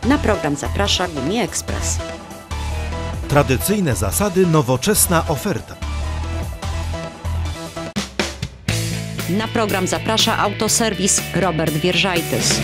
Na program zaprasza Gumi Ekspres. Tradycyjne zasady, nowoczesna oferta. Na program zaprasza autoserwis Robert Wierżajtys.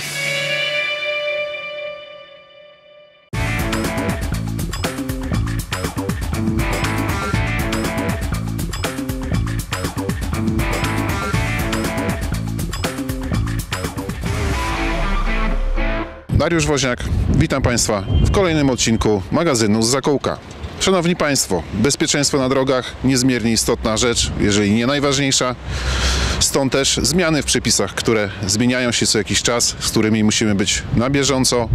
Dariusz Woźniak, witam Państwa w kolejnym odcinku magazynu z Zakółka. Szanowni Państwo, bezpieczeństwo na drogach niezmiernie istotna rzecz, jeżeli nie najważniejsza. Stąd też zmiany w przepisach, które zmieniają się co jakiś czas, z którymi musimy być na bieżąco.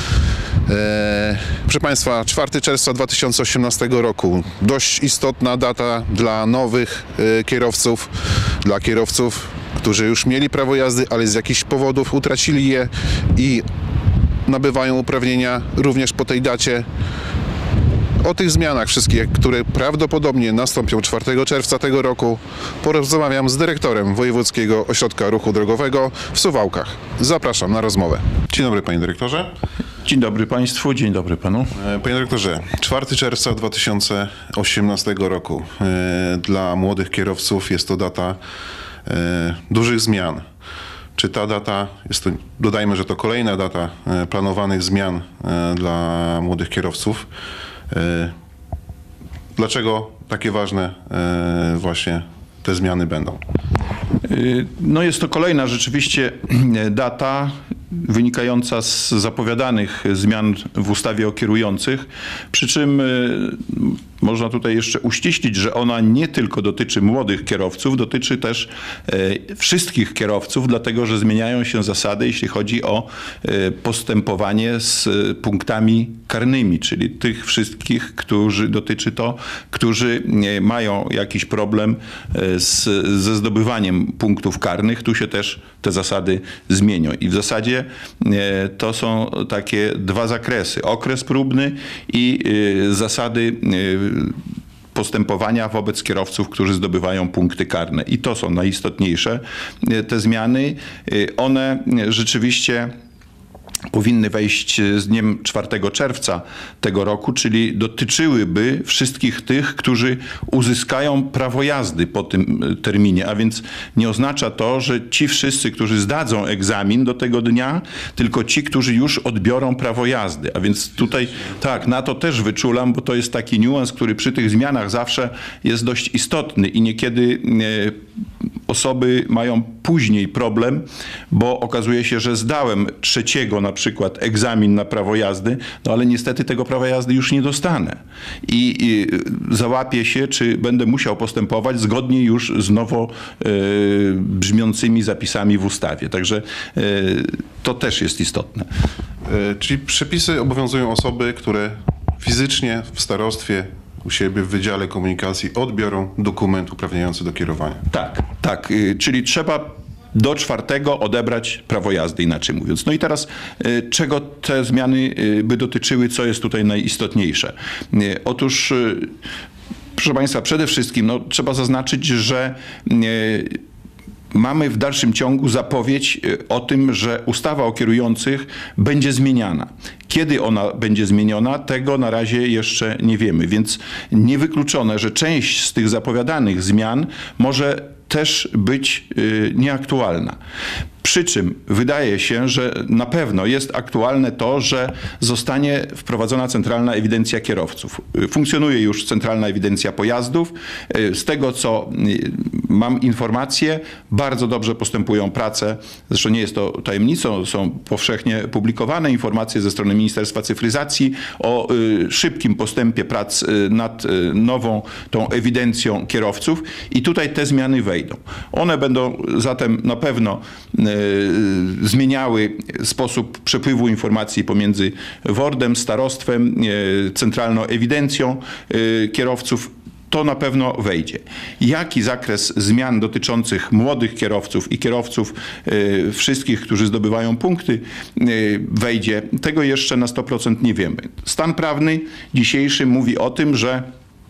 Proszę Państwa, 4 czerwca 2018 roku, dość istotna data dla nowych kierowców, dla kierowców, którzy już mieli prawo jazdy, ale z jakichś powodów utracili je i nabywają uprawnienia również po tej dacie. O tych zmianach wszystkich, które prawdopodobnie nastąpią 4 czerwca tego roku, porozmawiam z dyrektorem Wojewódzkiego Ośrodka Ruchu Drogowego w Suwałkach. Zapraszam na rozmowę. Dzień dobry, panie dyrektorze. Dzień dobry Państwu, dzień dobry Panu. Panie dyrektorze, 4 czerwca 2018 roku dla młodych kierowców jest to data dużych zmian. Czy ta data, dodajmy, że to kolejna data planowanych zmian dla młodych kierowców. Dlaczego takie ważne właśnie te zmiany będą? No jest to kolejna rzeczywiście data wynikająca z zapowiadanych zmian w ustawie o kierujących, przy czym można tutaj jeszcze uściślić, że ona nie tylko dotyczy młodych kierowców, dotyczy też wszystkich kierowców, dlatego że zmieniają się zasady, jeśli chodzi o postępowanie z punktami karnymi, czyli tych wszystkich, którzy mają jakiś problem ze zdobywaniem punktów karnych. Tu się też te zasady zmienią. I w zasadzie to są takie dwa zakresy. Okres próbny i zasady postępowania wobec kierowców, którzy zdobywają punkty karne. I to są najistotniejsze te zmiany. One rzeczywiście powinny wejść z dniem 4 czerwca tego roku, czyli dotyczyłyby wszystkich tych, którzy uzyskają prawo jazdy po tym terminie, a więc nie oznacza to, że ci wszyscy, którzy zdadzą egzamin do tego dnia, tylko ci, którzy już odbiorą prawo jazdy. A więc tutaj tak, na to też wyczulam, bo to jest taki niuans, który przy tych zmianach zawsze jest dość istotny i niekiedy osoby mają później problem, bo okazuje się, że zdałem 3 na przykład egzamin na prawo jazdy, no ale niestety tego prawa jazdy już nie dostanę. I załapię się, czy będę musiał postępować zgodnie już z nowo brzmiącymi zapisami w ustawie. Także to też jest istotne. Czyli przepisy obowiązują osoby, które fizycznie w starostwie u siebie w Wydziale Komunikacji odbiorą dokument uprawniający do kierowania. Tak. Czyli trzeba do 4 odebrać prawo jazdy, inaczej mówiąc. No i teraz czego te zmiany by dotyczyły, co jest tutaj najistotniejsze? Otóż, proszę Państwa, przede wszystkim trzeba zaznaczyć, że mamy w dalszym ciągu zapowiedź o tym, że ustawa o kierujących będzie zmieniana. Kiedy ona będzie zmieniona, tego na razie jeszcze nie wiemy, więc niewykluczone, że część z tych zapowiadanych zmian może też być nieaktualna. Przy czym wydaje się, że na pewno jest aktualne to, że zostanie wprowadzona Centralna Ewidencja Kierowców. Funkcjonuje już Centralna Ewidencja Pojazdów. Z tego, co mam informację, bardzo dobrze postępują prace. Zresztą nie jest to tajemnicą, są powszechnie publikowane informacje ze strony Ministerstwa Cyfryzacji o szybkim postępie prac nad nową tą ewidencją kierowców i tutaj te zmiany wejdą. One będą zatem na pewno zmieniały sposób przepływu informacji pomiędzy WORD-em, starostwem, centralną ewidencją kierowców. To na pewno wejdzie. Jaki zakres zmian dotyczących młodych kierowców i kierowców wszystkich, którzy zdobywają punkty, wejdzie, tego jeszcze na 100% nie wiemy. Stan prawny dzisiejszy mówi o tym, że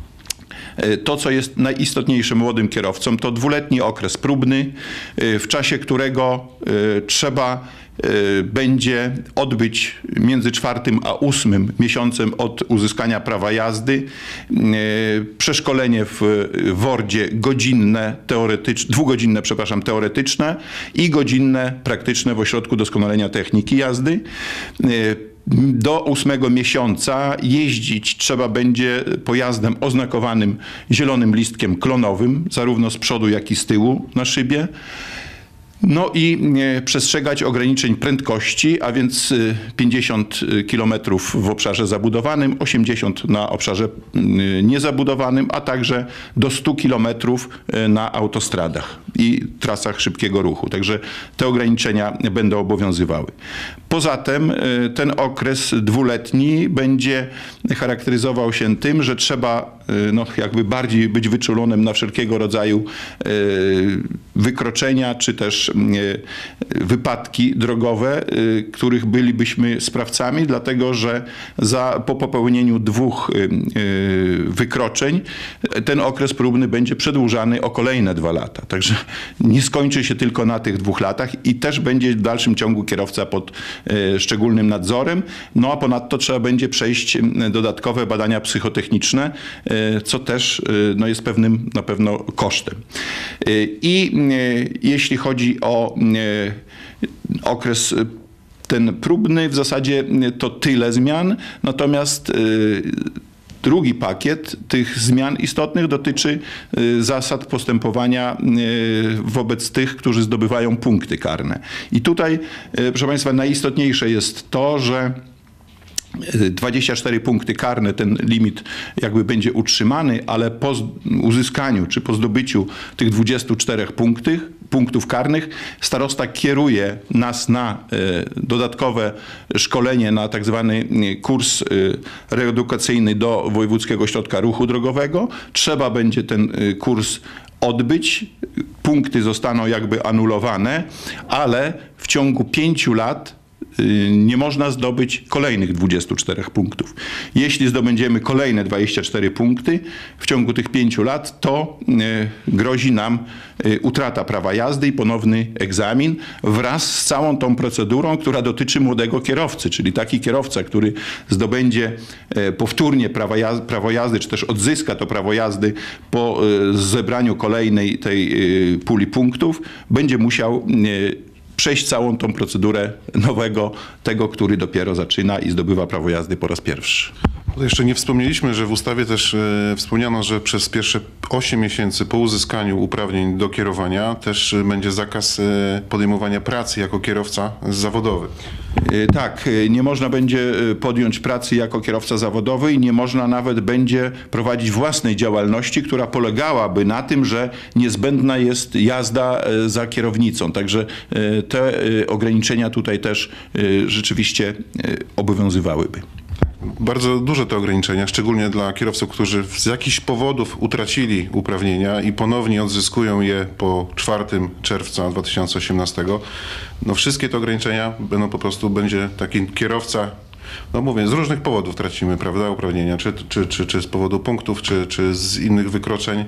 to, co jest najistotniejsze młodym kierowcom, to 2-letni okres próbny, w czasie którego trzeba będzie odbyć między 4. a 8. miesiącem od uzyskania prawa jazdy przeszkolenie w WORD-zie godzinne, dwugodzinne, teoretyczne i godzinne praktyczne w Ośrodku Doskonalenia Techniki Jazdy. Do 8. miesiąca jeździć trzeba będzie pojazdem oznakowanym zielonym listkiem klonowym, zarówno z przodu, jak i z tyłu na szybie. No i przestrzegać ograniczeń prędkości, a więc 50 km w obszarze zabudowanym, 80 na obszarze niezabudowanym, a także do 100 km na autostradach i trasach szybkiego ruchu. Także te ograniczenia będą obowiązywały. Poza tym ten okres dwuletni będzie charakteryzował się tym, że trzeba jakby bardziej być wyczulonym na wszelkiego rodzaju wykroczenia, czy też wypadki drogowe, których bylibyśmy sprawcami, dlatego że po popełnieniu 2 wykroczeń ten okres próbny będzie przedłużany o kolejne 2 lata. Także nie skończy się tylko na tych 2 latach i też będzie w dalszym ciągu kierowca pod szczególnym nadzorem. No a ponadto trzeba będzie przejść dodatkowe badania psychotechniczne, co też jest pewnym na pewno kosztem. I jeśli chodzi o okres ten próbny, w zasadzie to tyle zmian, natomiast drugi pakiet tych zmian istotnych dotyczy zasad postępowania wobec tych, którzy zdobywają punkty karne. I tutaj, proszę Państwa, najistotniejsze jest to, że 24 punkty karne, ten limit jakby będzie utrzymany, ale po uzyskaniu czy po zdobyciu tych 24 punktów karnych starosta kieruje nas na dodatkowe szkolenie, na tak zwany kurs reedukacyjny do Wojewódzkiego Ośrodka Ruchu Drogowego. Trzeba będzie ten kurs odbyć, punkty zostaną jakby anulowane, ale w ciągu 5 lat nie można zdobyć kolejnych 24 punktów. Jeśli zdobędziemy kolejne 24 punkty w ciągu tych 5 lat, to grozi nam utrata prawa jazdy i ponowny egzamin wraz z całą tą procedurą, która dotyczy młodego kierowcy, czyli taki kierowca, który zdobędzie powtórnie prawo jazdy, czy też odzyska to prawo jazdy po zebraniu kolejnej tej puli punktów, będzie musiał przejść całą tą procedurę tego, który dopiero zaczyna i zdobywa prawo jazdy po raz pierwszy. Tutaj jeszcze nie wspomnieliśmy, że w ustawie też wspomniano, że przez pierwsze 8 miesięcy po uzyskaniu uprawnień do kierowania też będzie zakaz podejmowania pracy jako kierowca zawodowy. Tak, nie można będzie podjąć pracy jako kierowca zawodowy i nie można nawet będzie prowadzić własnej działalności, która polegałaby na tym, że niezbędna jest jazda za kierownicą. Także te ograniczenia tutaj też rzeczywiście obowiązywałyby. Bardzo duże te ograniczenia, szczególnie dla kierowców, którzy z jakichś powodów utracili uprawnienia i ponownie odzyskują je po 4 czerwca 2018. No wszystkie te ograniczenia będzie taki kierowca, no mówię, z różnych powodów tracimy, prawda, uprawnienia, czy z powodu punktów, czy z innych wykroczeń.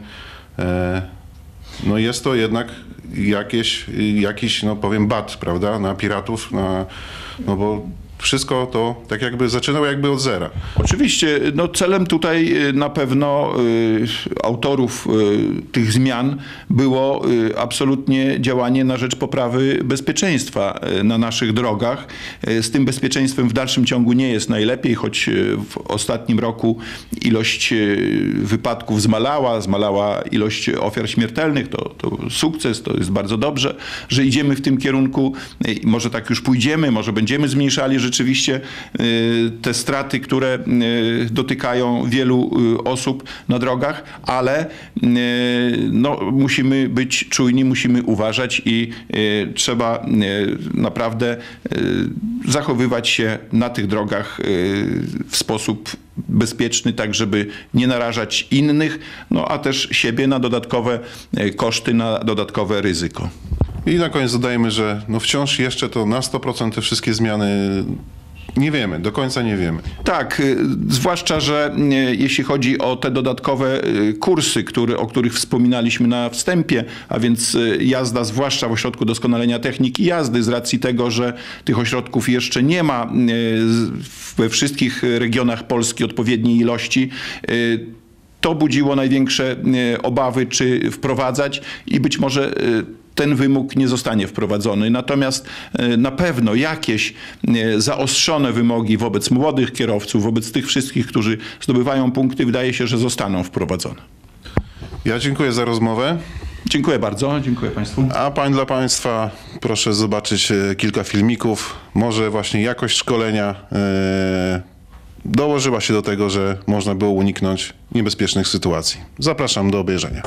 No jest to jednak jakiś, no powiem, bat, prawda, na piratów, no bo wszystko to tak jakby zaczynał od zera. Oczywiście, no celem tutaj na pewno autorów tych zmian było absolutnie działanie na rzecz poprawy bezpieczeństwa na naszych drogach. Z tym bezpieczeństwem w dalszym ciągu nie jest najlepiej, choć w ostatnim roku ilość wypadków zmalała ilość ofiar śmiertelnych. To sukces, to jest bardzo dobrze, że idziemy w tym kierunku. Może tak już pójdziemy, może będziemy zmniejszali rzeczywiście te straty, które dotykają wielu osób na drogach, ale no, musimy być czujni, musimy uważać i trzeba naprawdę zachowywać się na tych drogach w sposób bezpieczny, tak żeby nie narażać innych, no a też siebie na dodatkowe koszty, na dodatkowe ryzyko. I na koniec dodajmy, że no wciąż jeszcze to na 100% te wszystkie zmiany Nie wiemy, do końca nie wiemy. Tak, zwłaszcza, że jeśli chodzi o te dodatkowe kursy, o których wspominaliśmy na wstępie, a więc jazda zwłaszcza w ośrodku doskonalenia techniki jazdy, z racji tego, że tych ośrodków jeszcze nie ma we wszystkich regionach Polski odpowiedniej ilości, to budziło największe obawy, czy wprowadzać i być może ten wymóg nie zostanie wprowadzony. Natomiast na pewno jakieś zaostrzone wymogi wobec młodych kierowców, wobec tych wszystkich, którzy zdobywają punkty, wydaje się, że zostaną wprowadzone. Ja dziękuję za rozmowę. Dziękuję bardzo, dziękuję Państwu. A dla Państwa proszę zobaczyć kilka filmików. Może właśnie jakość szkolenia dołożyła się do tego, że można było uniknąć niebezpiecznych sytuacji. Zapraszam do obejrzenia.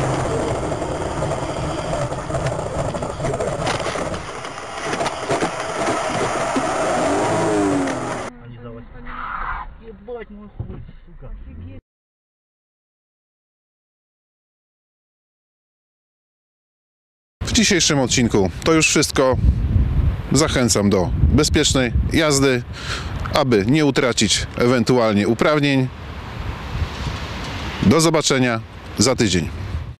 W dzisiejszym odcinku to już wszystko. Zachęcam do bezpiecznej jazdy, aby nie utracić ewentualnie uprawnień. Do zobaczenia za tydzień.